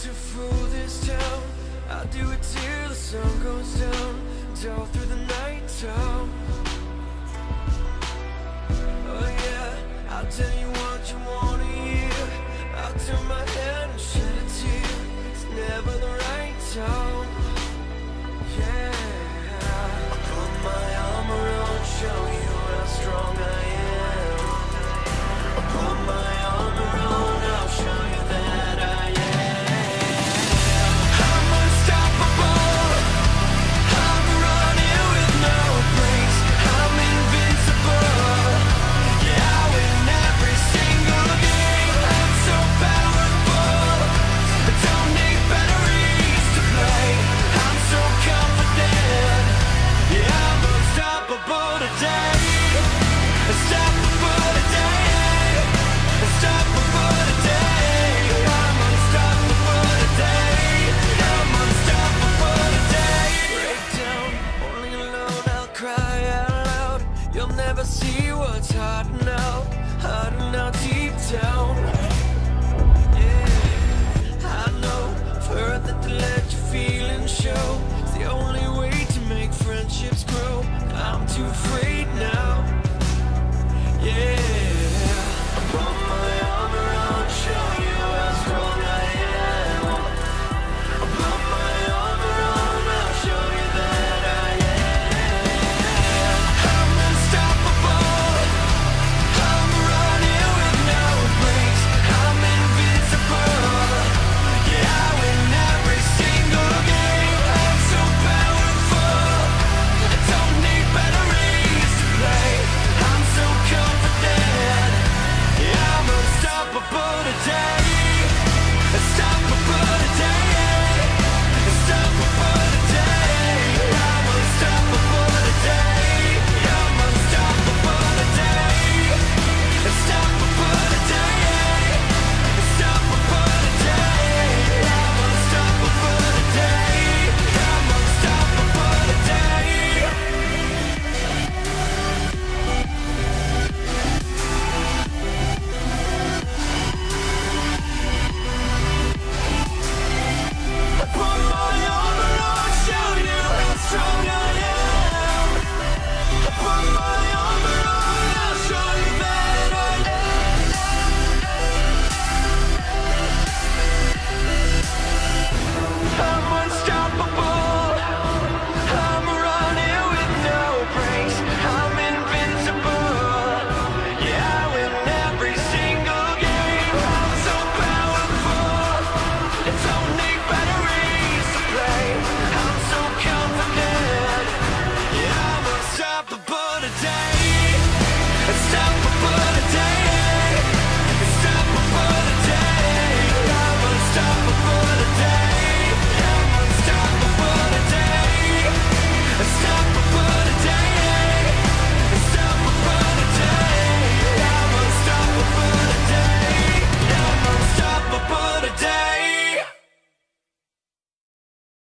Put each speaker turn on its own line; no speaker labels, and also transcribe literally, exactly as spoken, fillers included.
to fool this town. I'll do it till the sun goes down, down through the night time. Oh yeah, I'll tell you what you wanna hear. I'll turn my head and shed a tear. It's never the right time. Yeah, I'll put my arm around, show you how strong I am. I'll put my arm around, I'll show you that I am. I'm unstoppable. I'm running with no brakes. I'm invincible. Yeah, I win every single game. I'm so powerful. I don't need batteries to play. I'm so confident. Yeah, I'm unstoppable today. Unstoppable today. Unstoppable today. I'm unstoppable today. I'm unstoppable today. Break down, only alone I'll cry out loud. You'll never see what's hiding out, hiding out deep down. Yeah, I know, I've heard that to let your feelings show. It's the only way to make friendships grow. I'm too afraid